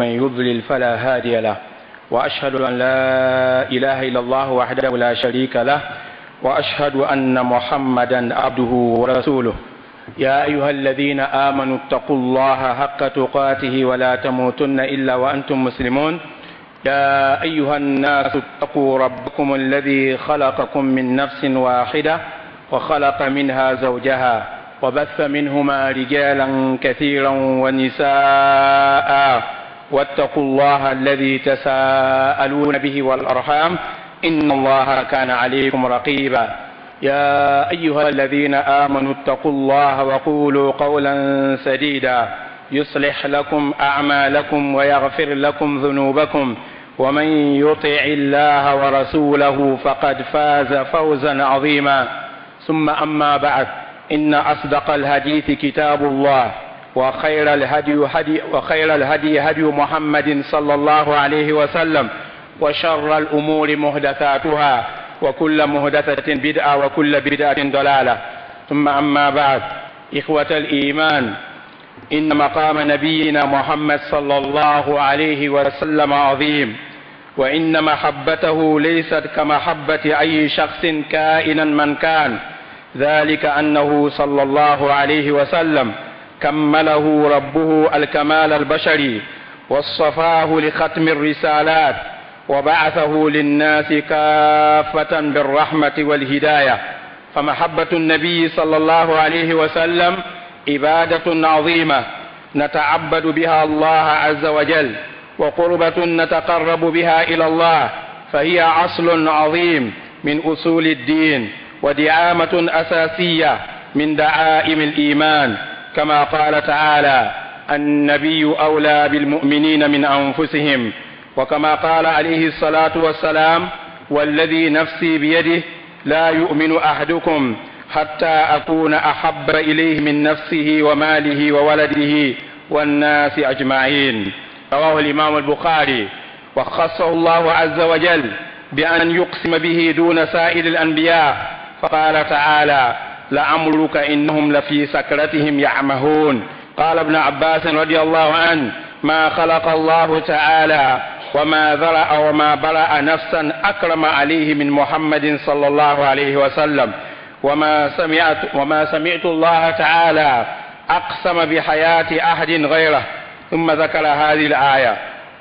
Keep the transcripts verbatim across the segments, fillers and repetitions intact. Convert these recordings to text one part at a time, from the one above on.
من يضلل فلا هادي له، وأشهد أن لا إله إلا الله وحده لا شريك له، وأشهد أن محمدا عبده ورسوله. يا أيها الذين آمنوا اتقوا الله حق تقاته ولا تموتن إلا وأنتم مسلمون. يا أيها الناس اتقوا ربكم الذي خلقكم من نفس واحدة وخلق منها زوجها وبث منهما رجالا كثيرا ونساء، واتقوا الله الذي تساءلون به والأرحام إن الله كان عليكم رقيبا. يا أيها الذين آمنوا اتقوا الله وقولوا قولا سديدا يصلح لكم أعمالكم ويغفر لكم ذنوبكم، ومن يطع الله ورسوله فقد فاز فوزا عظيما. ثم أما بعد، إن أصدق الحديث كتاب الله، وخير الهدي هدي وخير الهدي هدي محمد صلى الله عليه وسلم، وشر الأمور محدثاتها، وكل محدثة بدعة وكل بدعة ضلالة. ثم أما بعد، إخوة الإيمان، إن مقام نبينا محمد صلى الله عليه وسلم عظيم، وإن محبته ليست كمحبة أي شخص كائنا من كان، ذلك أنه صلى الله عليه وسلم كمله ربه الكمال البشري، واصطفاه لختم الرسالات، وبعثه للناس كافة بالرحمة والهداية. فمحبة النبي صلى الله عليه وسلم عبادة عظيمة نتعبد بها الله عز وجل، وقربة نتقرب بها إلى الله، فهي أصل عظيم من أصول الدين، ودعامة أساسية من دعائم الإيمان، كما قال تعالى: النبي أولى بالمؤمنين من أنفسهم. وكما قال عليه الصلاة والسلام: والذي نفسي بيده لا يؤمن أحدكم حتى أكون أحب إليه من نفسه وماله وولده والناس أجمعين. رواه الإمام البخاري. وخصه الله عز وجل بأن يقسم به دون سائر الأنبياء، فقال تعالى: لعمرك إنهم لفي سكرتهم يعمهون. قال ابن عباس رضي الله عنه: ما خلق الله تعالى وما ذرأ وما برأ نفسا أكرم عليه من محمد صلى الله عليه وسلم، وما سمعت, وما سمعت الله تعالى أقسم بحياة أحد غيره. ثم ذكر هذه الآية،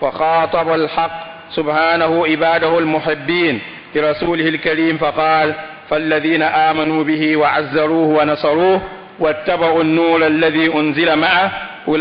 وخاطب الحق سبحانه عباده المحبين لرسوله الكريم فقال: فالذين آمنوا به وعزروه ونصروه واتبعوا النور الذي أنزل معه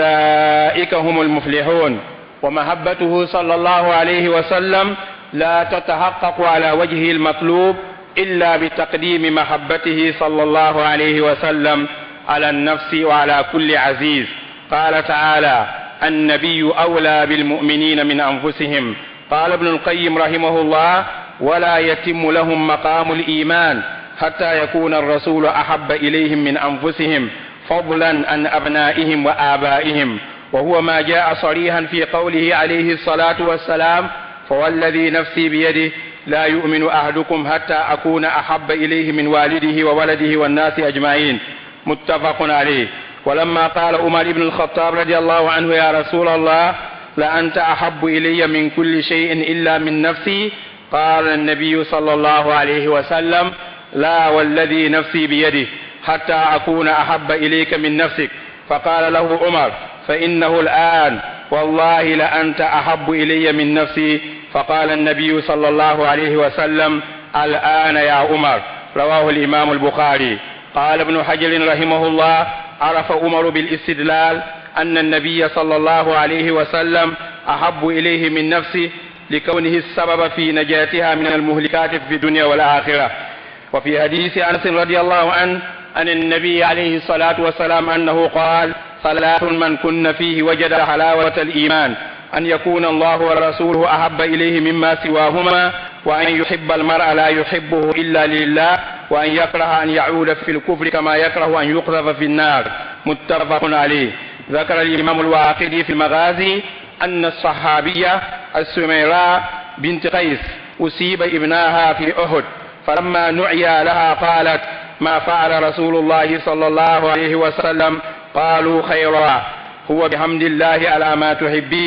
أولئك هم المفلحون. ومحبته صلى الله عليه وسلم لا تتحقق على وجه المطلوب إلا بتقديم محبته صلى الله عليه وسلم على النفس وعلى كل عزيز. قال تعالى: النبي أولى بالمؤمنين من أنفسهم. قال ابن القيم رحمه الله: ولا يتم لهم مقام الإيمان حتى يكون الرسول أحب إليهم من أنفسهم، فضلا عن أبنائهم وآبائهم، وهو ما جاء صريحا في قوله عليه الصلاة والسلام: فوالذي نفسي بيده لا يؤمن أحدكم حتى أكون أحب إليه من والده وولده والناس أجمعين. متفق عليه. ولما قال عمر بن الخطاب رضي الله عنه: يا رسول الله، لأنت أحب إلي من كل شيء إلا من نفسي، قال النبي صلى الله عليه وسلم: لا والذي نفسي بيده حتى أكون أحب إليك من نفسك. فقال له عمر: فإنه الآن والله لأنت أحب إلي من نفسي. فقال النبي صلى الله عليه وسلم: الآن يا عمر. رواه الإمام البخاري. قال ابن حجر رحمه الله: عرف عمر بالاستدلال أن النبي صلى الله عليه وسلم أحب إليه من نفسه لكونه السبب في نجاتها من المهلكات في الدنيا والآخرة. وفي حديث أنس رضي الله عنه عن النبي عليه الصلاة والسلام أنه قال: ثلاث من كن فيه وجد حلاوة الإيمان: أن يكون الله ورسوله أحب إليه مما سواهما، وأن يحب المرء لا يحبه إلا لله، وأن يكره أن يعود في الكفر كما يكره أن يقذف في النار. متفق عليه. ذكر الإمام الواقدي في المغازي أن الصحابية السميراء بنت قيس أصيب ابناها في أحد، فلما نعي لها قالت: ما فعل رسول الله صلى الله عليه وسلم؟ قالوا: خيرا، هو بحمد الله على ما تحبين.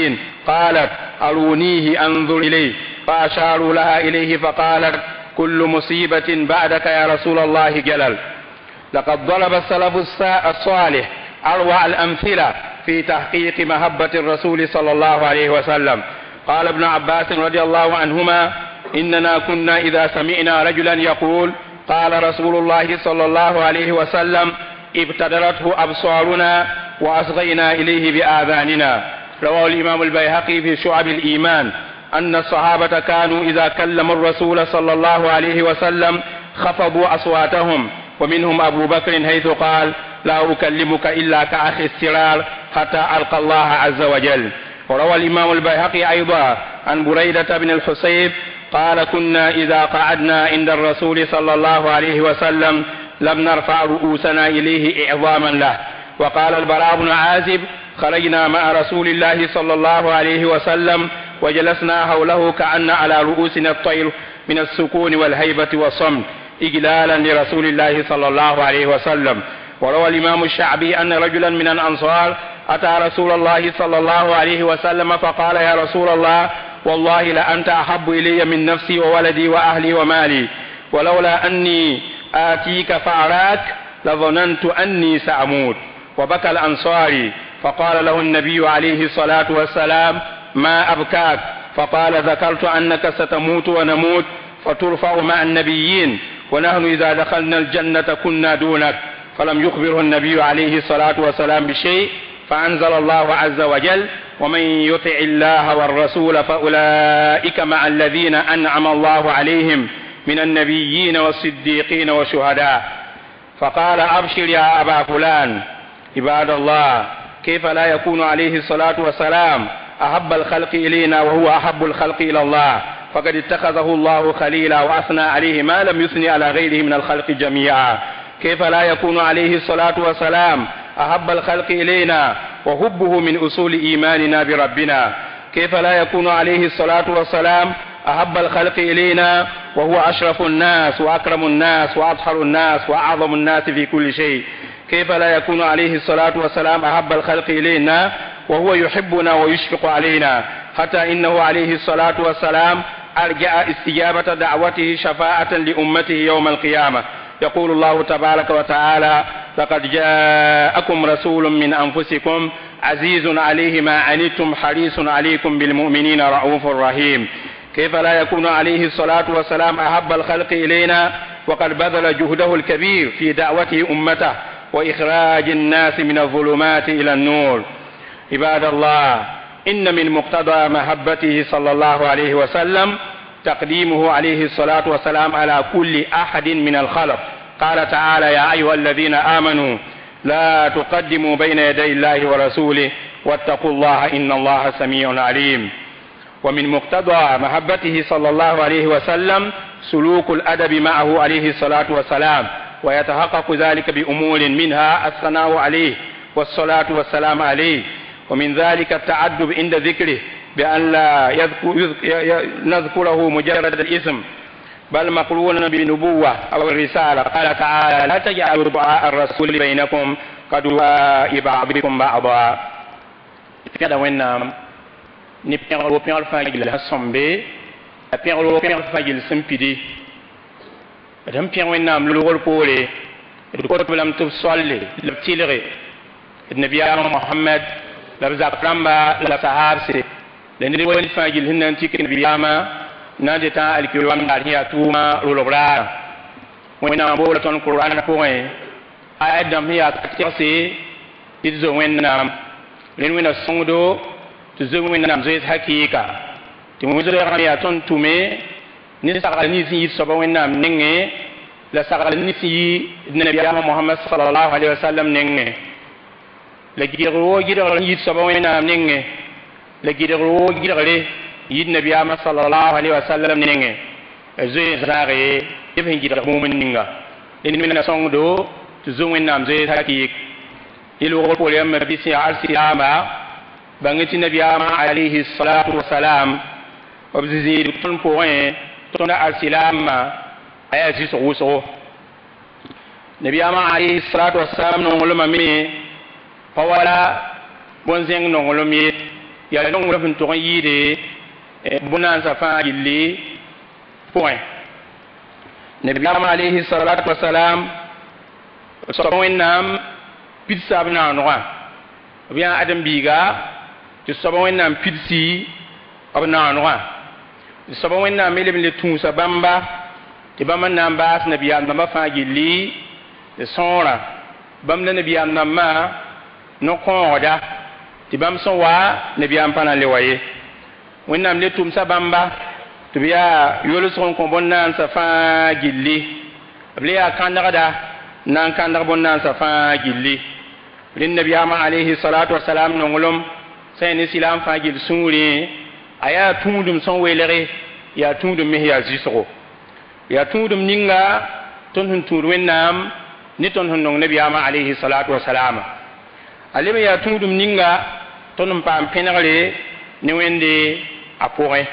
قالت أرونيه أنظر إليه، فأشاروا لها إليه فقالت كل مصيبة بعدك يا رسول الله جلل. لقد ضرب السلف الصالح أروع الأمثلة في تحقيق محبة الرسول صلى الله عليه وسلم. قال ابن عباس رضي الله عنهما إننا كنا إذا سمعنا رجلا يقول قال رسول الله صلى الله عليه وسلم ابتدرته أبصارنا وأصغينا إليه بآذاننا. رواه الإمام البيهقي في شعب الإيمان أن الصحابة كانوا إذا كلموا الرسول صلى الله عليه وسلم خفضوا أصواتهم، ومنهم أبو بكر حيث قال لا أكلمك إلا كأخ السرار حتى ألقى الله عز وجل. وروى الإمام البيهقي أيضا عن بريدة بن الحصيب قال كنا إذا قعدنا عند الرسول صلى الله عليه وسلم لم نرفع رؤوسنا إليه إعظاما له. وقال البراء بن عازب خرجنا مع رسول الله صلى الله عليه وسلم وجلسنا حوله كأن على رؤوسنا الطير من السكون والهيبة والصمت إجلالا لرسول الله صلى الله عليه وسلم. وروى الإمام الشعبي أن رجلا من الأنصار أتى رسول الله صلى الله عليه وسلم فقال يا رسول الله والله لأنت أحب إلي من نفسي وولدي وأهلي ومالي، ولولا أني آتيك فأراك لظننت أني سأموت. وبكى الأنصاري فقال له النبي عليه الصلاة والسلام ما أبكاك؟ فقال ذكرت أنك ستموت ونموت فترفع مع النبيين ونحن إذا دخلنا الجنة كنا دونك. فلم يخبره النبي عليه الصلاة والسلام بشيء، فأنزل الله عز وجل ومن يطع الله والرسول فأولئك مع الذين أنعم الله عليهم من النبيين والصديقين والشهداء. فقال أبشر يا أبا فلان. عباد الله كيف لا يكون عليه الصلاة والسلام أحب الخلق إلينا وهو أحب الخلق إلى الله، فقد اتخذه الله خليلا وأثنى عليه ما لم يثني على غيره من الخلق جميعا. كيف لا يكون عليه الصلاة والسلام أحب الخلق إلينا وحبه من أصول إيماننا بربنا. كيف لا يكون عليه الصلاة والسلام أحب الخلق إلينا وهو أشرف الناس وأكرم الناس وأطهر الناس وأعظم الناس في كل شيء. كيف لا يكون عليه الصلاة والسلام أحب الخلق إلينا وهو يحبنا ويشفق علينا، حتى إنه عليه الصلاة والسلام أرجع استجابة دعوته شفاعة لأمته يوم القيامة. يقول الله تبارك وتعالى لقد جاءكم رسول من أنفسكم عزيز عليه ما عنتم حريص عليكم بالمؤمنين رؤوف رحيم. كيف لا يكون عليه الصلاة والسلام أحب الخلق إلينا وقد بذل جهده الكبير في دعوته أمته وإخراج الناس من الظلمات إلى النور. عباد الله إن من مقتضى محبته صلى الله عليه وسلم تقديمه عليه الصلاة والسلام على كل أحد من الخلق. قال تعالى يا أيها الذين آمنوا لا تقدموا بين يدي الله ورسوله واتقوا الله إن الله سميع عليم. ومن مقتضى محبته صلى الله عليه وسلم سلوك الأدب معه عليه الصلاة والسلام، ويتحقق ذلك بأمور منها الثناء عليه والصلاة والسلام عليه، ومن ذلك التعدب عند ذكره بأن لا يذكر نذكره مجرد الاسم بل مقرونا بالنبوة أو الرسالة. قال تعالى لا تجعلوا دعاء الرسول بينكم كدعاء بعضكم بعضا. كذا وين نبيعوا بيعوا فاجل الصنبي بيعوا بيعوا فاجل سمبدي دم بيعوا وين نام لورول بولي الكتب لم تفصل لبتيلري النبي محمد لبزاق رمبا لصحاب سي لأن وين فاجل هن أنتيك النبي نادتا الكلام عليها توما رولبرا وين نام بولا تون القرآن كوين أيضا هي كتيرسي إذا وين نام لين وين الصندو تزوج وين نام زيت حقيقة تموزر يا تون تومي نسأل نيسي سبعة وين نام نعى لسأل نيسي النبي محمد صلى الله عليه وسلم نعى لكيرو جيرو يد سبعة وين نام نعى لكيرو جيرو يد النبي محمد صلى الله عليه وسلم نعى زيت زاري يبين جيرو مومن نعى لين وين الصندو تزوج وين نام زيت حقيقة يلوغ بوليام مربيسي عالسياما بانغتي النبي عليه الصلاة والسلام وبزيد تون بوين تون السلام أيازي سوسو النبي عليه الصلاة والسلام نقول مامي فوالا بونزين نقول مي ya non la fun to yide bunan sa fa gilli point nabi Muhammad alayhi salatu wassalam so wonnam pizza bna noa biya adam biga ti so wonnam pizzi abna noa so wonnam melim le tunsa bamba ti bamba namba nabi Muhammad fa gilli de sonra bam la nabi Muhammad no koda ti bam so wa nabi Muhammad le waye wonnam le tumsa bamba to biya yolo son ko bonnan sa fa gilli abliya kandagada nan kandag bonnan sa fa gilli lin nabi alayhi salatu wassalam nongolom sayni silam fa gil suri aya tundum son welere ya tundum me ya zisro ya tundum ninga ton hun tur wennam ni ton hun nong nabi alayhi salatu wassalam alima ya tundum ninga tonum pam penare ni wende apore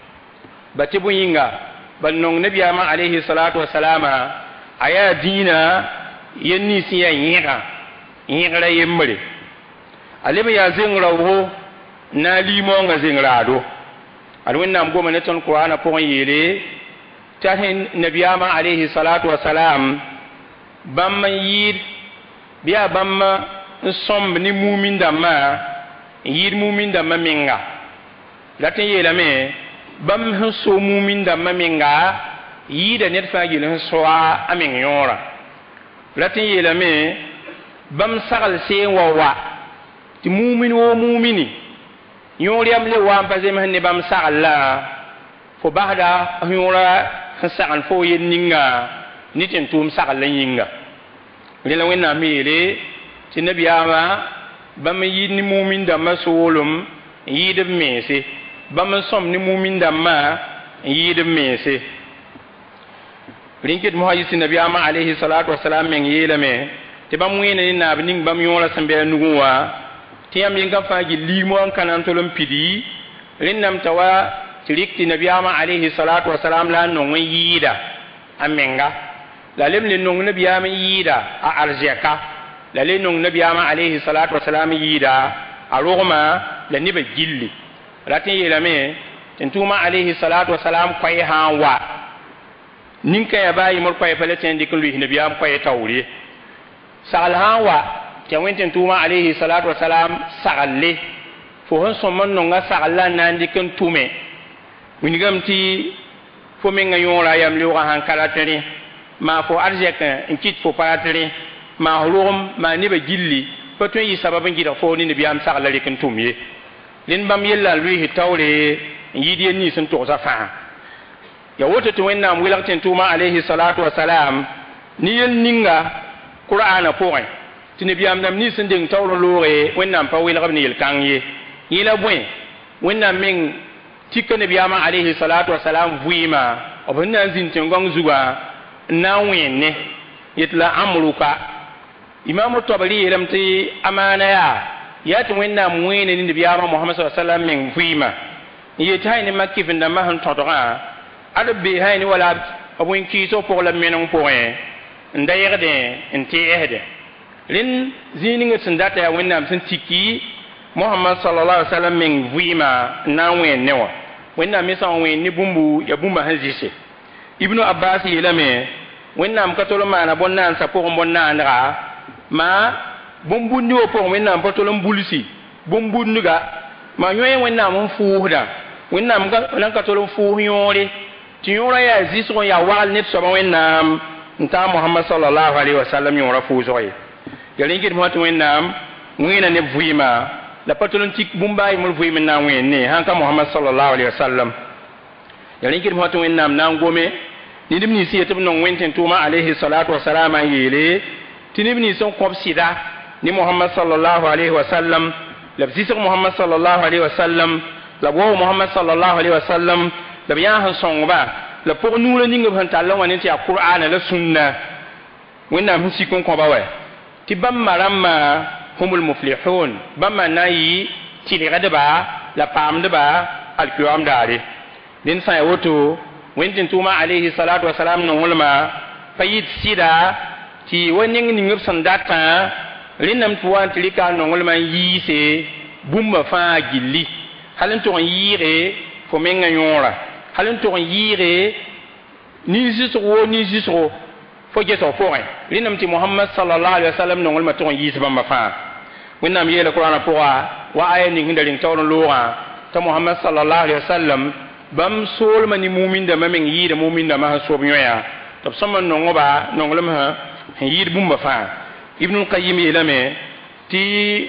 bati bu yinga bal nong nabi alayhi salatu wassalam aya dina yenni siya yinga yinga yembre alima ya zingra wo na limo nga zingra do alwin nam goma ne ton qur'ana po yele tahin nabi alayhi salatu wassalam bamma yid biya bamma som ni mumin damma yid mumin damma minga latin yela me bam han so mumin damma minga yida net fa gil han so a amin yora latin yela me bam sagal se wawa ti mumin wo mumini yori am le wa pa zem han ne bam sagal la fo bahda yora han sagal fo yen ninga ni tin tum sagal la yinga le la wena mi le ti nabiyama bam yid ni mumin damma so wolum yid mese bam som ni mumin damma yid mese rinkit muhayyis nabi ama alayhi salatu wassalam men yelame te bam wena ni nab ning bam yola sambe nuwa ti am yinga faji limo an kanan tolom pidi rinnam tawa tirikti nabi ama alayhi salatu wassalam la no yida amenga la lem le no nabi ama yida a arjeka la le no nabi ama alayhi salatu wassalam yida a rogma la niba gilli ratin yelame tentuma alayhi salatu wassalam kwai hawa ninka ya bayi mur kwai palatin dikun lui nabi am kwai tawri sal hawa ke wenten tuma alayhi salatu wassalam sagalle fo hon somman no nga sagalla nan dikun tume winigamti fo men nga yora yam liwa han kalatri ma fo arjeka inkit fo paratri ma holum ma niba gilli patun yi sababin gida fo ni nabi am sagalla dikun tumye lin bam yella lui tawre yidi ni sun to safa ya woto to wenna am wilakten tuma alayhi salatu wassalam ni yen ninga qur'ana poin tini biam nam ni sun ding tawro lore wenna am pa wilak ni yel kanye yila bwen wenna ming tikka nabi ama alayhi salatu wassalam vuima obunna zin tengong zuga na wenne yitla amruka imam tabari yelamti amana ya ya to wenna mwene ni nabi ama muhammad sallallahu alaihi wasallam ming vuima yita ni makifin da mahan todora adabe hayni wala abun ki so pour la menon point ndayerde enti ehde lin zininga sindata ya wennam sun tiki muhammad sallallahu alaihi wasallam min vuima na wen newa wennam mi san wen ni bumbu ya bumba hanzise ibnu abbas yelame wennam katolo mana bonnan sa pour bonna andra ma bumbu ni o pour wennam patolo mbulisi bumbu nuga ma nyoy wennam fuuda wennam ga nan katolo fu yore ti yora ya ziso ya wal net so wennam nta muhammad sallallahu alaihi wasallam yora fu zoy yalin kit mo to wennam ngina ne vuima la patolon tik bumbay mo vuima na wenne hanka muhammad sallallahu alaihi wasallam yalin kit mo to wennam na ngome ni dim ni siyete no wenten tuma alaihi salatu wassalam yele tinibni son kopsida ni muhammad sallallahu alaihi wasallam la ziso muhammad sallallahu alaihi wasallam la wo muhammad sallallahu alaihi wasallam la biya han songba la pour nous le ninga han talla woni ti alquran la sunna wonna mun sikon ko bawe ti bam maramma humul muflihun bamma nayi ti de gadaba la pam de ba alqiyam dare din sai woto wentin tuma alaihi salatu wassalam no ulama payit sida ti woni ninga sandata linam tuwan tilika no ulama yise bumba fa gilli halin to yire fo menga yora halin to yire ni jisro ni jisro fo geto fo ay linam ti muhammad sallallahu alaihi wasallam no ngol ma to yisba ma fa wẽnnaam yeela qur'ana pʋga wa aya ning da ring tawr loogã t'a muhammad sallallahu alaihi wasallam bam soolma ni mumin da ma meng yɩɩda mumin da ma sob yõya tɩ b sõma nongoba nonglem sẽn yɩɩd bũmba fãa ibnul qayyim yeelame tɩ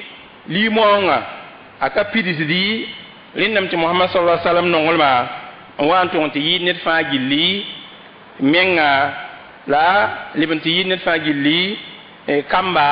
limoongã a ka pidsdi rẽndame tɩ muhammad sallallahu alaihi wasallam nonglma n wa n tʋg tɩ yɩɩd ned fãa gilli menga la leb n tɩ yɩɩd ned fãa gilli kamba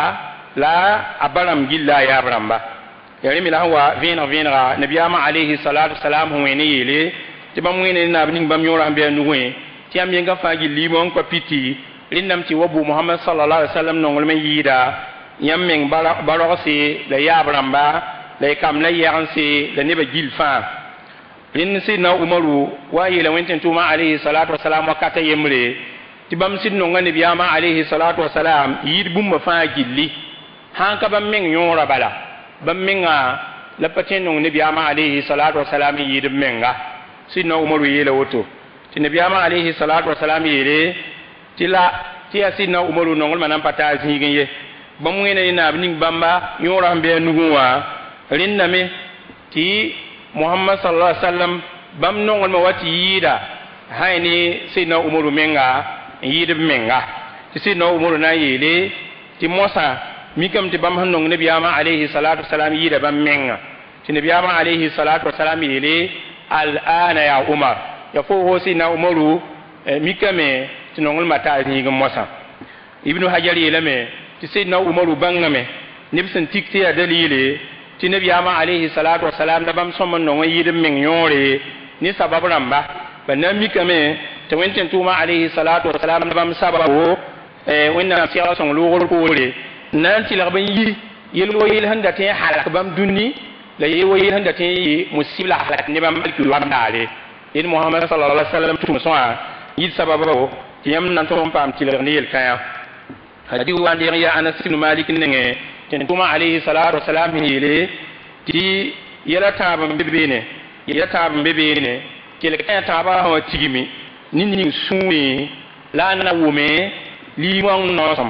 la abaram gilla ya bramba yare mi la wa vẽeneg vẽenega nabiyama alayhi salatu wasalam hu wẽne yeele tɩ bãmb wẽne naab ning bãmb yõorã sẽn be a nugẽ tɩ yãmb yẽnga fãa gill liimõ n kpa piti rẽndame tɩ wa bu mohamad sallallahu alaihi wasallam nonglem n yɩɩda yãmb meng barogse la yaab rãmba la y kam la yɛgense la nebã gill fãa rẽnd sɩdna umaru wa yeela wẽn tɩ tʋʋma alayhi salatu wasalam wakata yembre tɩ bãmb sɩd nonga nabiyama alayhi salatu wasalam yɩɩd bũmba fãa gilli han ka bam meng yõora bala bam menga la patin nong nabiyama alayhi salatu wasalam yɩɩd menga sɩdna umaru yeela woto tɩ nabiyama alayhi salatu wasalam yeele tɩ la tɩ yaa sɩdna umaru nonglmã na n pa taa zĩig ye bãmb wẽna ne naab ning bãmba yõorã sẽn be a nugẽ wã rẽndame tɩ muhammad sallallahu alaihi wasallam bãmb nonglmã wa tɩ yɩɩda sã ne sɩdna umaru menga n yɩɩd b menga tɩ sɩdna umaru na n yeele tɩ mosã mikam tɩ bãmb sẽn nong nabiyama alayhi salatu wasalam yɩɩda bãmb menga tɩ nabiyama alayhi salatu wasalam yeele al'ana ya umar ya fo ho sɩdna umaru mikame tɩ nonglmã taa zĩig n mosã ibnu hajar yeelame tɩ sɩdna umaru bãngame neb sẽn tik tɩ yaa dalile tɩ nabiyama alayhi salatu wasalam la bãmb sõm n nong n yɩɩd n meng yõore ne sabab rãmba ba na mikame tɩ wẽn tẽn tʋʋma alayhi salatu wasalam la bãmb sababo wẽnnaam segl sõng loogr poore na n tɩlg b n yi yel wa yel sẽn da tẽ halk bãmb dũni la yel wa yel sẽn da tẽ yɩ musib la halk ne bãmb malkul wam daare yel mohamad sallallahu alaihi wasallam tʋʋm sõa yɩɩd sababo tɩ yãmb na n tʋg n paam tɩlg ne yel-kãyã hadi wa ndeg ya anas ibn malik nengẽ tɩ tʋʋma alayhi salatu wasalam sẽn yeele tɩ yɛla tãab n be beene yɛla tãab n be beene tɩlg-kãyã tãabã sã wa tigmi ne ning sũurẽ la a na wʋme liimõng noosem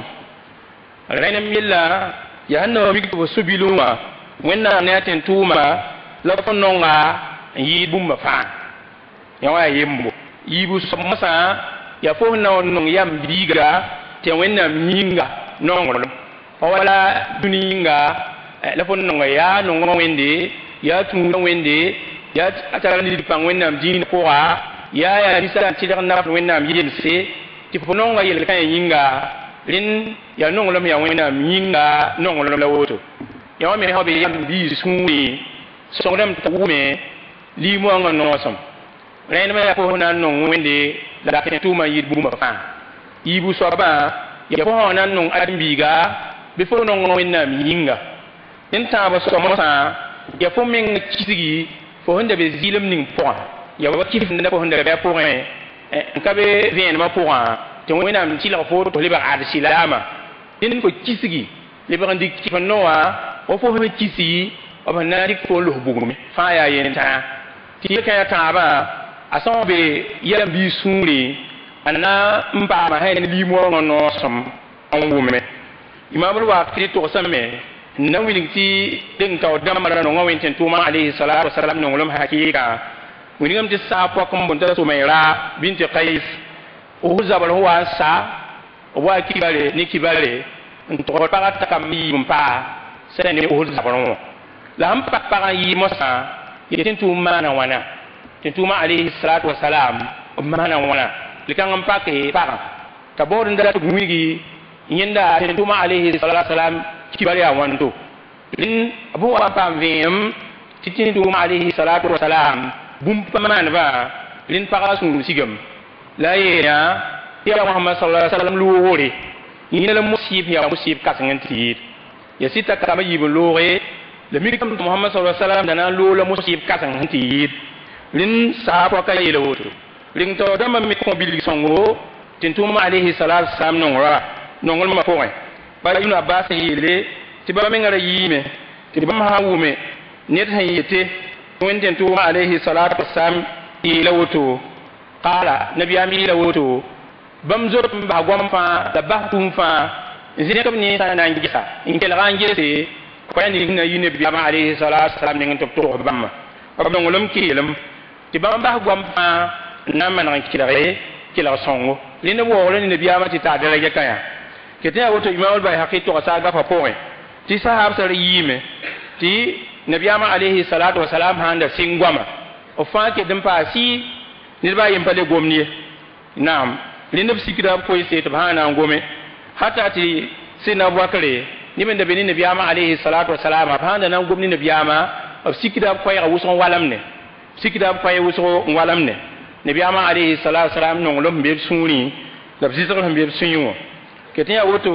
rẽnem yella yaa na mik tɩ f so-bilum wã wẽnnaam ne a tẽn tʋʋma la f nonga n yɩɩd bũmba fãa yã wã yaa yembo yiibu soab mosã yaa fo sẽn na n nong yam biiga tɩ wẽnnaam yĩnga nonglem pa wala dũni yĩnga la fo nonga yaa nonga wẽnde yaa tũuda wẽnde yaa a tara ned pãng wẽnnaam dĩin pʋga yaa yaa ninsã n tɩlg n naf wẽnnaam yemse tɩ fo nonga yel-kãyã yĩnga rẽnd yaa nonglem yaa wẽnnaam yĩnga nonglem la woto ya wa me ha be yam bi sũurẽ sõgdame t'a wʋme liimoongã noosem rẽndmã yaa fo na n nong wẽnde la tẽ tʋʋmã n yɩɩd bũmba fãa yiibu soabã ya fo sã na n nong ãdem-biiga bɩ fo nong wẽnnaam yĩnga dẽn tãabã sõmsã ya fo meng kisgi fo sẽn da be zɩɩlem ning pʋgã ya wa kisda fo sẽn da be a pʋgẽ n ka be vẽenemã pʋgã tɩ wẽnnaam tɩlg fo tɩ lebg ad silaamã dẽn fo kisgi lebg n dɩk kɩf n noa wa fo sẽn kisi b sẽn na n dɩk fo n los bugme fãa yaa yen-tã tɩ yel-kãyã tãabã a sã n be yɛl-n-biig sũurẽ a na n paama sã ne liimoongã noosem n wʋme imam al-waqidi togsame n na wilg tɩ deng tao dãmbra nongã wẽn tẽn tʋʋma alayhi salatu wasalam nonglem hakɩɩka wilgame tɩ saa pɔk n bõn t'a Sumayra bint Qays f zabr f wa n sa b wa kibare ne kibare n tog pagã t'a kam yiib n paa sẽn ne f zabrẽ wã la sẽn pak pagã yɩɩ mosã yetɩ tɩ tʋʋm maana wãna tɩ tʋʋma alayhi salatu wasalam b maana wãna likãng n pak pagã t'a baood n da tɩ b wilgi yẽnda tɩ tʋʋma alayhi salatu wasalam kibar yaa wãnto rẽnd b wa n paam vẽem tɩ tɩ tʋʋma alayhi salatu wasalam bũmb pa maanebã rẽnd pagã sũur sigame la a yeelã tɩ yaa mohamad sallallahu alaihi wasallam loogre yẽna la mosɩɩb yaa mosɩɩb kãseng n tɩ yɩɩd ya sɩd t'a kama yiib n looge la mikame tɩ mohamad sallallahu alaihi wasallam da na n loog la mosɩɩb kãseng sẽn tɩ yɩɩd rẽnd saa pɔka yeela woto rẽng tao dãmbã me kõ bilg sõngo tɩ tʋʋma alayhi salatu wasalam nongra nonglmã pʋgẽ bala ibn abbas n yeele tɩ ba mengã ra yiime tɩ bãmb sã n wʋme ned sẽn yete وين توما عليه الصلاة والسلام يلوتو قال نبي أمي يلوتو بمزور بحقوم فا دبحكم فا زينكم نيسا نانجيسا إن كلا نجيسي كوين يغنى ينبي أما عليه الصلاة والسلام نغن تبتوه بما وبدون ولم كيلم تبام بحقوم فا ناما نغن كلا صنغو لأنه وولن نبي أما تتعدل يكايا كتير وتو إمام البيهقي توساقا فبوه تي صحاب سرييمه تي نبي أما عليه الصلاة والسلام هاندا سينغواما وفاكي دمبا سي نربا يمبالي غومني نعم لنفسي كده كويسي تبهانا غومي حتى تي سينا بوكري نبن دبني نبي أما عليه الصلاة والسلام هاندا نام غومني نبي أما سيكدا كوي غوسون والامني سيكدا كوي غوسون والامني نبي أما عليه الصلاة والسلام نونغلوم بيب سوني لبزيزغلهم بيب سونيو كتير وتو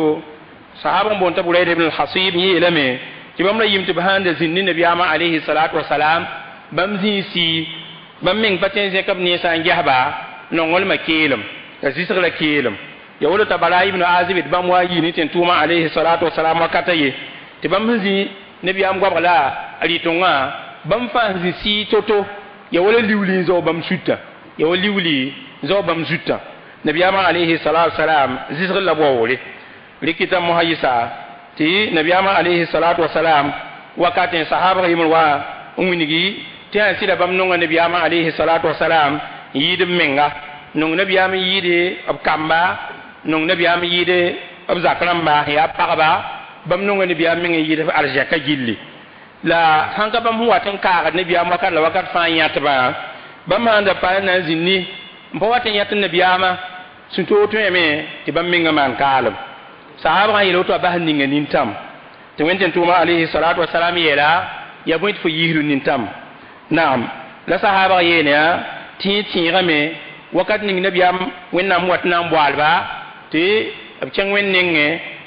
صحابة بونتا بوليد ابن الحصيب يلمي تبام لا يم تبهان دزين النبي أما عليه الصلاة والسلام بمزي سي بمين باتين زكاب نيسان جهبا نونغول ما كيلم زيسر لا كيلم يقول تبالا ابن عازب بام واجي نيتن توما عليه الصلاة والسلام وكاتاي تبام زي نبي أم غبلا أريتونغا بام فانزي سي توتو يقول ليولي زو بام سوتا يقول ليولي زو بام سوتا نبي أما عليه الصلاة والسلام زيسر لا بوولي لكتا مهيسا تي نبي أما عليه الصلاة والسلام وكاتن صحابة يمروا أمينجي تي أنسيلا بام نونغ نبي أما عليه الصلاة والسلام يد منغا نونغ نبي أما يد أب كامبا نونغ نبي أما يد أب زكرامبا يا باغبا بام نونغ نبي أما يد أرجاكا جيلي لا هانكا بام هو تنكا نبي أما كان لوكات فان ياتبا بام هاندا بانا زيني مبواتن ياتن نبي أما سنتو تويمي تي بام منغا مان كالم sahaba ha yelo to ba ninga nintam te wenten tuma alayhi salatu wassalam yela ya boit fo yihiru nintam naam la sahaba yene ti ti game wakat ning nabiyam wennam watnam walba te ab chang wen ninge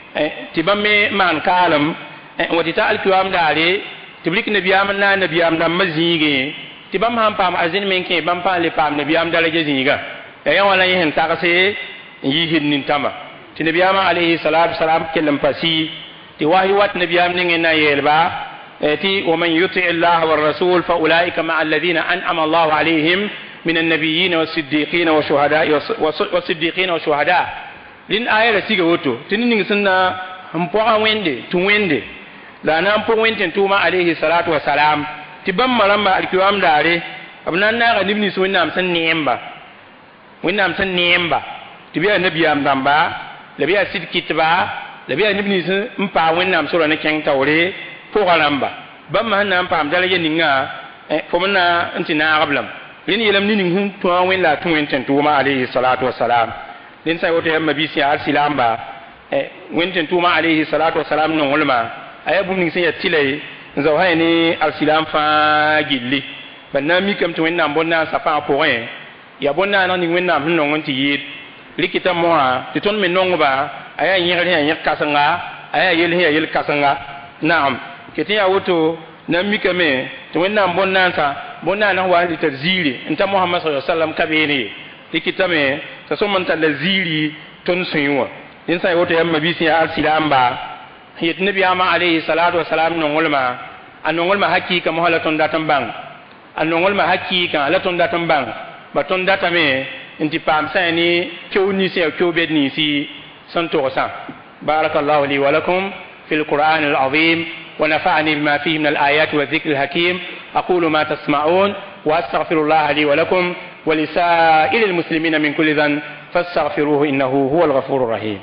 ti bamme man kalam wati ta alkiwam dare ti blik nabiyam na nabiyam dam mazige ti bam ham pam azin men ke bam pa le pam nabiyam dalaje zinga ya yan wala yin takase yihin nintama ti nabiyama alayhi salatu wasalam kellam pasi ti wahi wat nabiyam ninge na yelba ti wa man yuti Allah wa rasul fa ulaika ma alladhina an'ama Allah alayhim min an-nabiyyin was-siddiqin wa shuhada was-siddiqin wa shuhada lin ayara siga woto tin ninge sunna hampo wende tu wende la na hampo wente tuma alayhi salatu wasalam ti bam maramba alkiwam dare abnan na ga nibni sunna am san niemba winna am san niemba ti biya nabiyam damba labiya sidkitba labiya nibni mpa wennam sura ne keng tawre po galamba bamma hanna pam dalaje ninga e fomna antina qablam yin yelam ni ning to wen la to wen ten tuma alayhi salatu wassalam din sai wote yamma bi si al silamba e wen ten tuma alayhi salatu wassalam no ulma ayabu ning sai yatilai zaw hayni al silam fa gilli banna mi kam to wennam bonna safa po ren ya bonna nan ning wennam no ngonti yit likita moa ti ton me nongba aya yiri ya yir kasanga aya yel ya yel kasanga naam kiti ya woto na mikame to wenna bonna sa bonna na wa li tazili inta muhammad sallallahu alaihi wasallam kabeni likita me ta so man ta lazili ton sunwa din sai woto yamma bi si al silamba hiyat nabi ama alaihi salatu wasalam no ngolma an ngolma hakika mo hala ton datan bang an ngolma hakika la ton datan bang ba ton data me انت پام ساني كوني سي كوبدني سي سنتوسا بارك الله لي ولكم في القرآن العظيم ونفعني بما فيه من الآيات والذكر الحكيم أقول ما تسمعون وأستغفر الله لي ولكم ولسائر المسلمين من كل ذنب فاستغفروه إنه هو الغفور الرحيم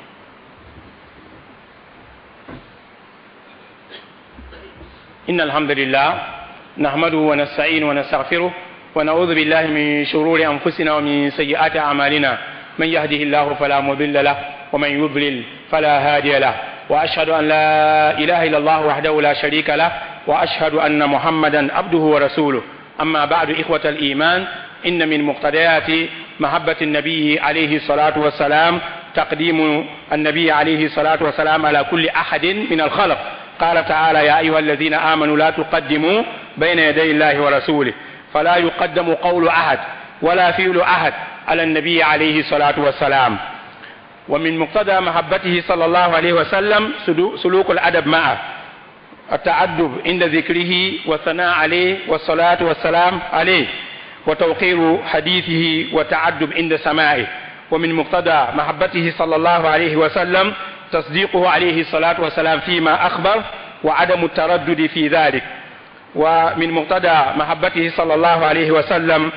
إن الحمد لله نحمده ونستعين ونستغفره ونعوذ بالله من شرور أنفسنا ومن سيئات أعمالنا من يهده الله فلا مضل له ومن يضلل فلا هادي له وأشهد أن لا إله إلا الله وحده لا شريك له وأشهد أن محمدا عبده ورسوله أما بعد إخوة الإيمان إن من مقتضيات محبة النبي عليه الصلاة والسلام تقديم النبي عليه الصلاة والسلام على كل أحد من الخلق قال تعالى يا أيها الذين آمنوا لا تقدموا بين يدي الله ورسوله فلا يقدم قول أحد ولا فعل أحد على النبي عليه الصلاة والسلام ومن مقتضى محبته صلى الله عليه وسلم سلوك الأدب معه التعدب عند ذكره والثناء عليه والصلاة والسلام عليه وتوقير حديثه وتعدب عند سماعه. ومن مقتضى محبته صلى الله عليه وسلم تصديقه عليه الصلاة والسلام فيما أخبر وعدم التردد في ذلك. ومن مقتضى محبته صلى الله عليه وسلم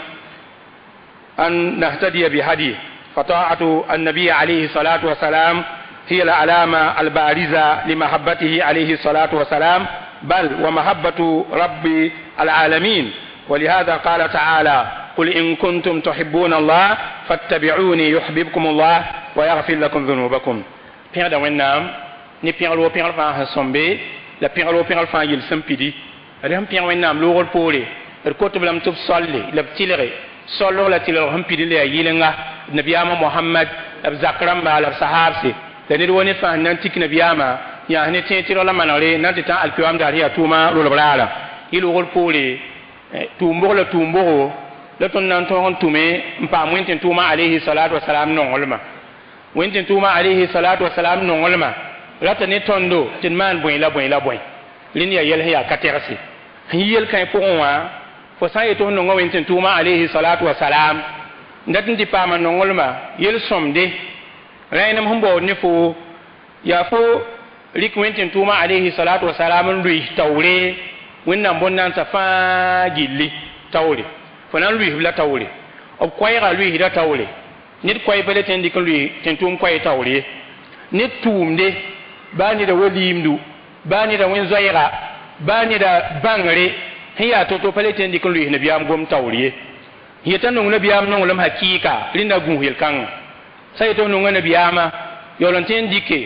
أن نهتدي بهديه، فطاعة النبي عليه الصلاة والسلام هي العلامة البارزة لمحبته عليه الصلاة والسلام، بل ومحبة رب العالمين. ولهذا قال تعالى: قل إن كنتم تحبون الله فاتبعوني يحببكم الله ويغفر لكم ذنوبكم. Père da wẽnnaam ne pẽgr wo pẽgr fãa sẽn sõmbe la pẽgr wo pẽgr fãa yel sẽn pidi d sẽn pẽg wẽnnaam loogr poore d kot-b lame tɩ b solle la b tɩlge solg la tɩlg sẽn pidi la yaa yɩlenga d nabiyaamã mohamad la b zak rãmba la b sahaabse la ned wa ned fãa sẽn na n tik nabiyaamã yãas ne tẽ tɩrg la manegre na n tɩ tã alkiwam daar yaa tʋʋma rolb raara yɩlgr poore tʋʋm-bʋg la tʋʋm-bʋgo la tõnd na n tõog n tʋme n paam wẽn tɩ tʋʋma alayhi salatu wasalam nonglmã wẽn tɩ tʋʋma alayhi salatu wasalam nonglmã rata ne tõndo tɩ d maan bõe la bõe la bõe rẽnd yaa yɛls yaa ka tɛgse n yel kãe pʋgẽ wã fo sã n yetɩ f nonga wẽn tɩ tʋʋma alayhi salatu wasalam n dat n tɩ paama nonglmã yel sõmde rãynem sẽn baood ne fo yaa fo rɩk wẽn tɩ tʋʋma alayhi salatu wasalam n lʋɩs taoore wẽnnaam bõn-nansã fãa gilli taoore fo na n lʋɩsb la taoore b koɛɛga lʋɩsda taoore ned koɛɛ pa le tẽn dɩk n lʋɩs tẽn tʋʋm koɛɛ taoor ye ned tʋʋmde baa neda wa liimdu baa neda wẽn-zoɛɛga baa neda bãngre sẽn yaa to-to pa le tẽn dɩk n lʋɩs nabiyaam gom taoor ye yeta nong nabiyaam nonglem hakɩɩka rẽnda gũus yel-kãngã sã yetɩ f nonga nabiyaamã yaool n tẽn dɩke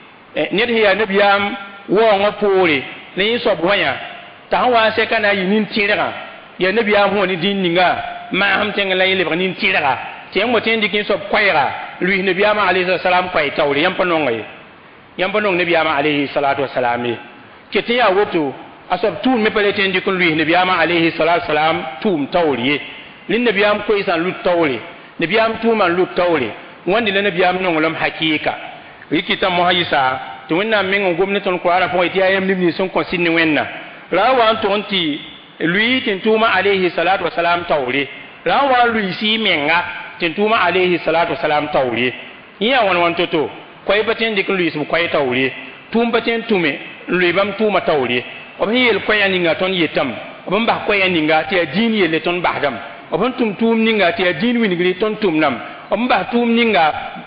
ned sẽn yaa nabiyaam waoongã poore la yẽ soab wãyã t'a sẽn wa n sɛka na n yɩ nin-tɩrgã yaa nabiyaam sẽn wa ne dĩin ninga maasem tẽng la yẽ lebg nin-tɩrga tɩ yãmb wa tẽn dɩk n soab koɛɛga lʋɩs nabiyaamã alayhi salam koɛɛ taoore yãmb pa nonga ye yãmb pa nong nabiyaamã alayhi salatu wasalam ye ket n yaa woto a soab tʋʋm me pa le tẽn dɩk n lʋɩs nabiyaamã alayhi salatu wasalam tʋʋm taoor ye rẽnd nabiyaam koeesã n lut taoore nabiyaam tʋʋmã n lut taoore wãnde la nabiyaam nonglem hakɩɩka rɩkɩtã mosã yɩsa tɩ wẽnnaam meng n gom ne tõnd koarã pʋgẽ tɩ yaa yãmb neb nins sẽn kõ sɩd ne wẽnna ra n wa n tʋg n tɩ lʋɩɩ tɩ n tʋʋma alayhi salatu wasalam taoore ra n wa n lʋɩɩsɩ menga tɩ n tʋʋma alayhi salatu wasalam taoore yẽ yaa wãn wãn to-to koɛɛ pa tẽn dɩk n lʋɩɩsb koɛɛ taoore tʋʋm pa tẽn tʋme n lʋɩ bãmb tʋʋma taoore b sẽn yel koɛɛyã ninga tõnd yetame b n bas koɛɛyã ninga tɩ yaa diin yelle tõnd basdame b sẽn tʋm tʋʋm ninga tɩ yaa diin wingri tõnd tʋmdame b n bas tʋʋm ninga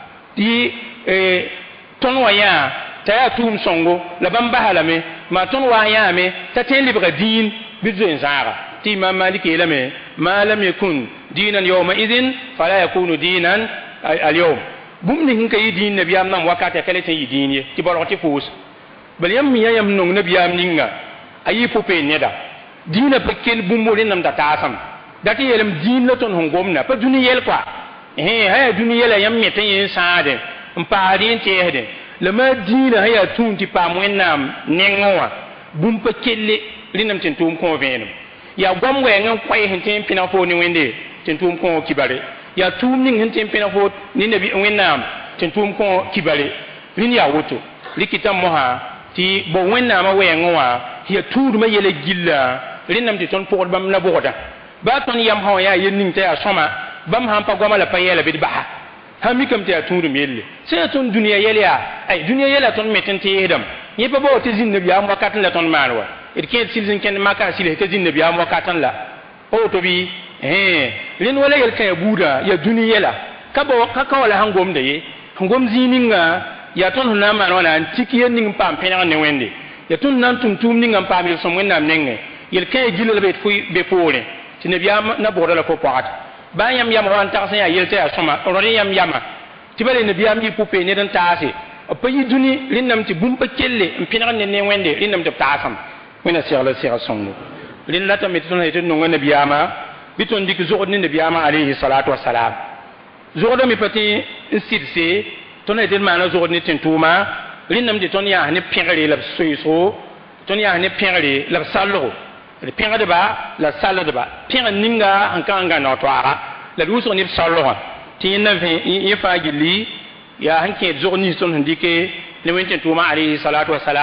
tɩ tõnd wa yã t'a yaa tʋʋm sõngo la bãmb basa lame maa tõnd wa n yãame t'a tõe n lebga diin bɩ d zoe n zãaga tɩ imam malik yeelame ma lam yakun diinan yauma idin fala yakunu diinan alyawm bũmb ning sẽn ka yɩ diin nabiyaam nam wakatɛ ka le tɩ n yɩ diin ye tɩ bolg tɩ pʋʋs bal yãmb sẽn yaa yãmb nong nabiyaam ninga a yɩ pʋ-peen neda diinã pa kell bũmb rẽnnaam t'a taasem dat n yeelem diin la tõnd sẽn gomda pa dũni yɛl koa ẽ ha yaa dũni yɛla yãmb me tɩ yẽ n sãade n paasd yẽ n teesde la maa diinã sã yaa tũum tɩ paam wẽnnaam nengẽ wã bũmb pa kelle rẽnnaam tɩ n tʋʋm kõ vẽenem yaa goam wɛɛngẽ n koɛɛ sẽn tɩ n pẽneg foo ne wẽnde tɩ n tʋʋm kõ kibare yaa tʋʋm ning sẽn tɩ n pẽneg foo ne nabi wẽnnaam tɩ n tʋʋm kõ kibare rẽnd yaa woto rɩkɩtã mosã tɩ bo wẽnnaamã wɛɛngẽ wã yaa tũudmã yɛla gilla rẽnnaam tɩ tõnd pʋgd bãmb la bʋgda baa tõnd yam sã wã yaa yel ning t'a yaa sõma bãmb sãn pa goamã la pa yɛla bɩ d basa sãn mikame tɩ yaa tũudum yelle sẽn yaa tõnd dũniyã yɛl yaa ay dũniyã yɛla tõnd me tɩ n teesdame yẽ pa bao tɩ zĩnd nabiyaam wakat n la tõnd maan wa d kẽed sɩd sẽn kẽnd maka a sɩls t'a zĩnd nabiyaam wakat n la pa woto bɩ rẽnd wala yel kã ya buudã yaa dũni yɛla ka ka wala sãn gomda ye sẽn gom zĩig ninga yaa tõnd sẽn na n maan wã na n tik yel ning n paam pẽneg ne wẽnde yaa tõnd na n tʋm tʋʋm ninga n paam yel-sõm wẽnnaam nengẽ yel kã ya gilla la be poorẽ tɩ nabiyaam na bʋgda la fo pɔgat baa yãmb yama wa n tags n yaa yel t'a yaa sõma rõd yãmb yama tɩ bala nabiyaam yɩ pʋ-pee ned n taase b pa yɩ dũni rẽnnaam tɩ bũmb pa kelle n pẽneg ne ne wẽnde rẽnnaam tɩ b taasem wẽna segl la segl sõngo rẽnd ratame tɩ tõnd yetɩ d nonga nabiyaamã bɩ tõnd dɩk zogd ne nabiyaamã alayhi salatu wasalam zogdame pa tɩ n sɩdse tõnd yetɩ d maana zogd ne tẽn-tʋʋma rẽnnaam tɩ tõnd yaas ne pẽgre la b soɩsgo tõnd yaas ne pẽgre la b sallgo d pẽgdba la saldba pẽg ninga sẽn ka n gãneg toaaga la d wʋsg neb sallgã tɩ yẽnna yẽ fãa gilli yaa sẽn kẽed zog nins tõnd sẽn dɩke ne wẽn tẽn-tʋʋma alayhi salatu wasalam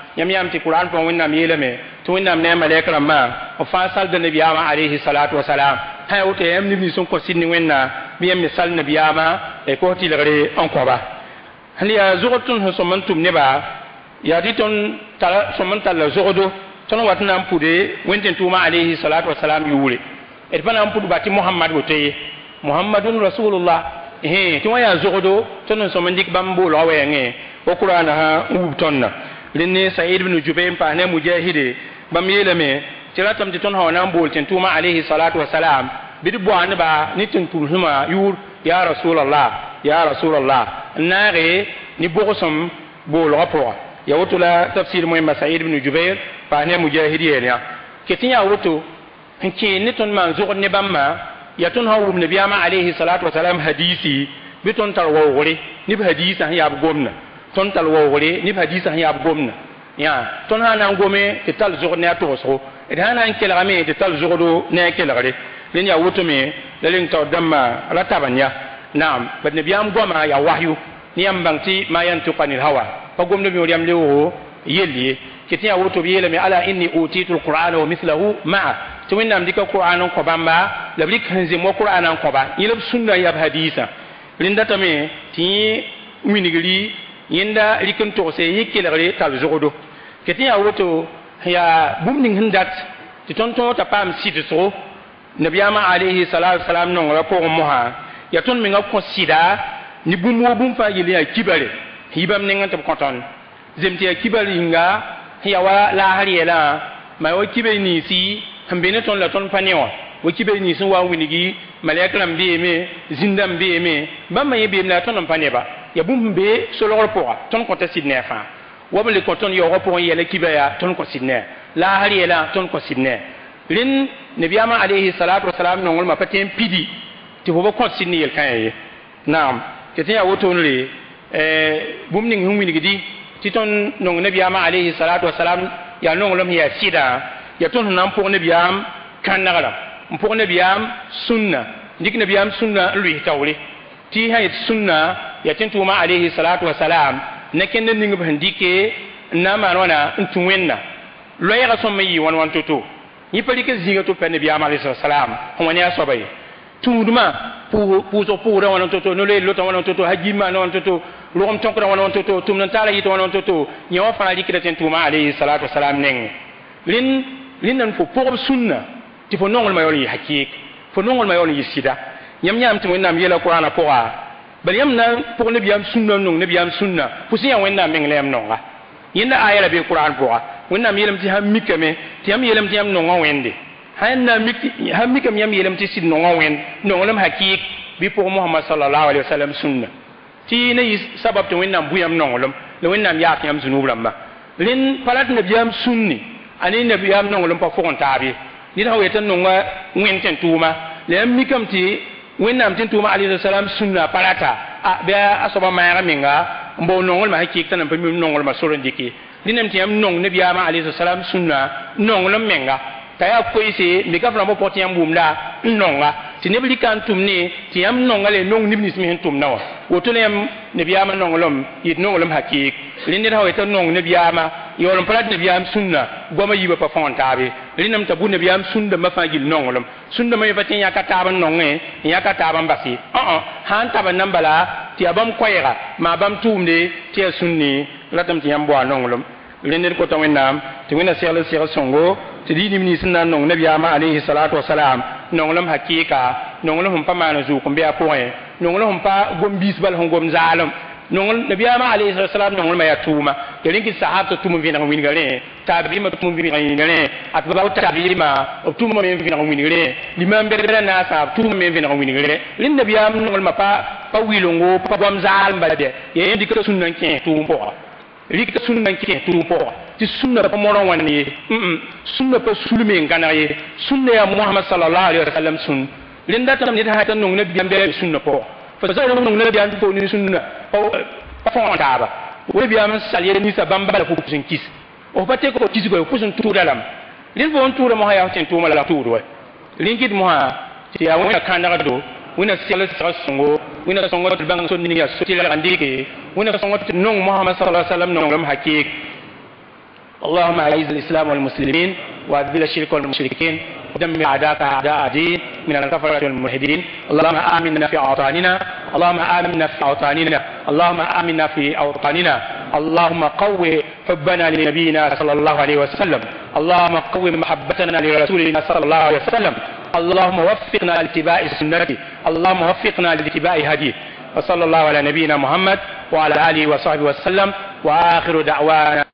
yam yam ti Qur'an pa wẽnnaam yeelame tɩ wẽnnaam ne a malɛk rãmbã b fãa sald nabiyaamã alayhi salatu wasalam ha woto yam neb nins n kõ sɩd ne wẽnnaam bɩ yam me sal nabiyaamã e kos tɩlgre n kõba hal yaa zʋgd tõnd sẽn sõm n tʋm neba yaa tɩ tõnd sõm n talla zʋgdo tõnd wat n na n pʋde wẽn-tẽn tʋʋmã alayhi salatu wasalam yʋʋre d pa na n pʋd ba tɩ mohamad woto ye mohamadun rasulullah tɩ wã yaa zʋgdo tõnd n sõm n dɩk bãmb boolga wɛɛngẽ wa qur'ana ha n wub tõndã rẽnd ne saïd bn jubair n paas ne mujahide bãmb yeelame tɩ ratame tɩ tõnd sã wa na n bool tẽn tʋʋmã alayhi salatu wasalam bɩ d bõa nebã ne tẽn tʋʋmsmã yʋʋr ya rasulallah ya rasulallah n naage ne bʋgsem boolgã pʋga ya woto la tafsir moẽmba saïd bn jubair paas ne mujahid yeel yã ket n yaa woto n kẽer ne tõnd maan zʋgd ne bãmbã ya tõnd sã n wʋm nabiyaamã alayhi salatu wasalam hadiisi bɩ tõnd tar waoogre neb hadiisã sẽn yaa b gomna tõnd tall waoogre neb hadiisã sẽn yaa b gomna yã tõnd sã na n gome tɩ tall zʋgd ne a togsgo d sã na n kelgame tɩ tall zʋgdo ne a kelgre rẽnd yaa wotome la reng taoor dãmbã ra tabn ya naam bad nabiyaam goamã yaa wahyu ne yãmb bãng tɩ ma yantiq anil hawa pa gomd b yõor yãmb leoogo yell ye ket n yaa woto b yeelame ala inni utitu lqur'ana wa mithlahu maa tɩ wẽnnaam dɩka qur'an n kõ bãmba la b rɩk sẽn zem wa qur'an n kõ ba yẽl b sũnda n yaa b hadiisã rẽnd datame tɩ yẽ wingri yẽnda rɩk n togse yẽ kelgre tall zʋgdo ket n yaa woto yaa bũmb ning sẽn dat tɩ tõnd tõog t'a paam sɩdsgo nabiyaamã alayhi salatu wasalam nongrã pʋgẽ mosã yaa tõnd menga kõ sɩda ne bũmb wo bũmb fãa yell yaa kibare yɩ bãmb neng tɩ b kõ tõnd zem tɩ yaa kibar yĩnga sẽn yaa wa laasr yɛlã ma wa kibe ninsɩ sẽn be ne tõnd la tõnd pa ne wã wa kibe nins n wa n wingi malɛk rãmb beeme zĩndã n beeme bãmba yẽ beem la tõnd n pa neba yaa bũmb n be solgr pʋga tõnd kõta sɩd ne a fãa wa b le kõ tõnd yaoogã pʋgẽ yɛla kiba yaa tõnd kõ sɩd ne laasr yɛlã tõnd kõ sɩd ne rẽnd nabiyaamã alayhi salatu wasalam nongrmã pa tẽ n pidi tɩ fo ba kõt sɩd ne yel-kãyã ye naam tɩ tɩ yaa wotonre bũmb ning sẽn wingdi tɩ tõnd nong nabiyaamã alayhi salatu wasalam yaa nonglem yaa sɩdã yaa tõnd sẽn na n pʋg nabiyaam kãnegrã n pʋg nabiyaam sũnna dɩk nabiyaam sũnna n lʋɩs taoore tɩ sã yet sũnna yaa tẽn tʋʋmã alayhi salatu wasalam na kẽnd ning b sẽn dɩke n na n maan wãna n tũ wẽnna loɛɛgã sõm n yɩ wãn wãn to-to yẽ pa rɩk zĩiga tɩ b pa nabiyaam alayhi salam sẽn wa ne a soaba ye tũudmã pʋʋsg pʋʋsda wãn to-to no-loeel lota wãn to-to hagimã wãn to-to rogem tõkda wãn to-to tʋmd n taara yɩt wãn to-to yẽ wã fãa rɩkda tẽn tʋʋmã alayhi salatu wasalam nengẽ rẽnd rẽnda n fo pʋgb sũnna tɩ fo nonglmã yaool n yɩ hakɩɩk fo nonglmã yaool n yɩ sɩda yãmb yãmb tɩ wẽnnaam yeela qur'ana pʋga bal yãmb na n pʋg nabiyaam sũnna n nong nabiyaam sũnna fo sẽn yaa wẽnnaam meng la yãmb nonga yẽnda aya ra bee qur'an pʋga wẽnnaam yeelame tɩ sãn mikame tɩ yãmb yeelame tɩ yãmb nonga wẽnde sãn mikame yãmb yeelame tɩ sɩd nonga wẽnd nonglem hakɩɩk bɩ pʋg mohamad salallahu alaihi wasallam sũnna tɩ na yɩ sabab tɩ wẽnnaam bʋ yãmb nonglem la wẽnnaam yaak yãmb zunub rãmba rẽnd pa la tɩ nabiyaam sũnni a ne nabiyaam nonglem pa fʋg n taab ye ned sã weta n nonga wẽnd tẽn tʋʋma la yãmb mikame tɩ wẽnnaam tẽn tʋʋma alayhi salam sũnna pa rata bɩ a soaba maagã menga n bao nonglmã hakɩɩk t'a nan pa mi nonglmã sor n dɩke dẽnem tɩ yãmb nong nabiyaamã alayhi salam sũnna nonglem menga t'a yaa koeese me ka f rãmbã pʋg tɩ yãmb wʋmda n nonga tɩ neb rɩka n tʋm ne tɩ yãmb nonga le nong neb nins me sẽn tʋmda wã woto la yãmb nabiyaamã nonglem yɩt nonglem hakɩɩk rẽnd ned sã weta n nong nabiyaamã yaool n pa rat nabiyaam sũnna goamã yiibã pa fõn taabe rẽnnaam t'a bʋ nabiyaam sũndãmbã fãa gill nonglem sũndãmbã yẽ pa tɩ n yãka taab n nongẽ n yãka taab n base ã sã n tab n nan bala tɩ yaa bãmb koɛɛga maa bãmb tʋʋmde tɩ yaa sũnni ratame tɩ yãmb bao nonglem rẽnd ned kota wẽnnaam tɩ wẽnna segl segl sõngo tɩ d yɩ nim nins n na n nong nabiyaamã alayhi salatu wasalam nonglem hakɩɩka nonglem sẽn pa maan zuuk n be a pʋgẽ nonglem sẽn pa gom biis bal sẽn gom zaalem nabiyaamã alayhi salatu wasalam nonglmã yaa tʋʋma ya rẽn kɩ sahab tɩ tʋm n vẽneg wĩnga rẽ taabɩɩmã tʋm n vẽneg yĩnga rẽ a tɩ ba taabɩɩmã b tʋmã me n vẽneg wĩneg rẽ limaam bɛdbɛdã naasã b tʋmã me n vẽneg wĩneg rẽ rẽnd nabiyaam nonglmã pa wilongo pa goam zaal n bala bɩ ya yẽ dɩka sũnna n kẽes tʋʋm pʋga rɩkta sũnna n kẽes tʋʋm pʋga tɩ sũnna pa mor n wãn ye sũnna pa sulme n gãneg ye sũnna yaa mohamad salallahu alaihi wasallam sũn rẽnd datame ned sã t'a nong nabiyaam bɩ sũnna pʋga fa sa nong nabiyaam tɩ pʋg ne sũnna pa fõn taaba wa nabiyaam n sal yɛl ninsã bãmb bala pʋg sẽn kis f pa tek f kisgo pʋs n tʋʋda lame rẽd fo n tʋʋda mosã yaa tẽn tʋʋma la tʋʋd wa rẽn kɩt mosã tɩ yaa wẽna kãnegdo wẽna segl segl sõngo wẽna sõngo tɩ bãng sõnd ning yaa so tɩ lagn dɩke wẽna sõngo tɩ nong mohamad sa salam nonglem hakɩɩk اللهم أعز الإسلام والمسلمين وأذل الشرك والمشركين ودمر أعداءك أعداء الدين من الكفرة والملحدين. اللهم آمنا في أوطاننا اللهم آمنا في أوطاننا اللهم آمنا في أوطاننا اللهم قوي حبنا لنبينا صلى الله عليه وسلم. اللهم قوي محبتنا لرسولنا صلى الله عليه وسلم. اللهم وفقنا لاتباع سنته اللهم وفقنا لاتباع هديه. وصلى الله على نبينا محمد وعلى آله وصحبه وسلم. وآخر دعوانا